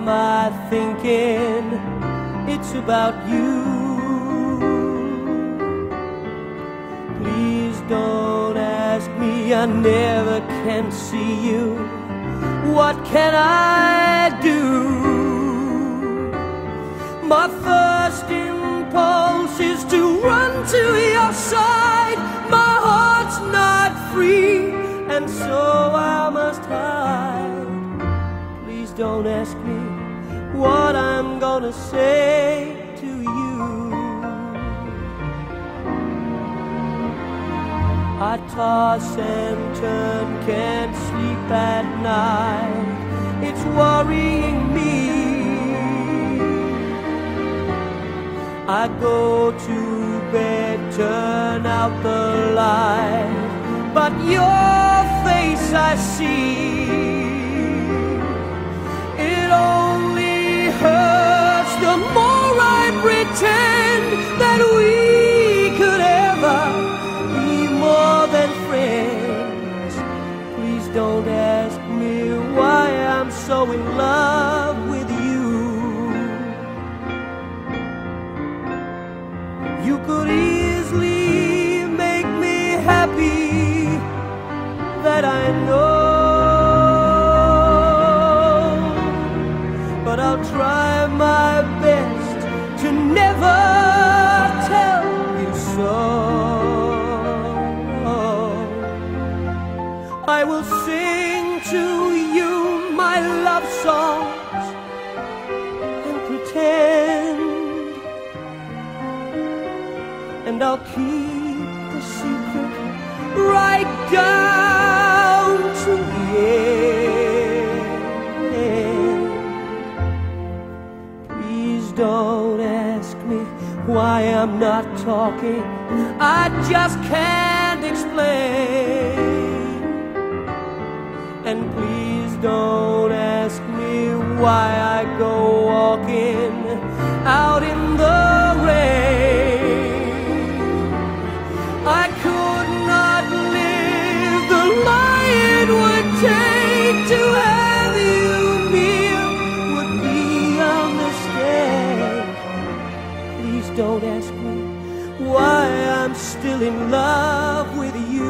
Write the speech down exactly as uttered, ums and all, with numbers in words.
am I thinking it's about you? Please don't ask me, I never can see you. What can I do? My first impulse is to run to your side. My heart's not free, and so I must hide. Please don't ask me what I'm gonna say to you. I toss and turn, can't sleep at night. It's worrying me. I go to bed, turn out the light, but your face I see. It only hurts the more I pretend that we could ever be more than friends. Please don't ask me why I'm so in love with you. You could easily make me happy, that I know, but I'll try my best to never tell you so. I will sing to you my love songs and pretend, and I'll keep the secret right down to the end. Please don't ask me why I'm not talking, I just can't explain. And please don't ask me why I go walking out in the rain. I could not live the life it would take to have you near, would be a mistake. Please don't ask me why I'm still in love with you.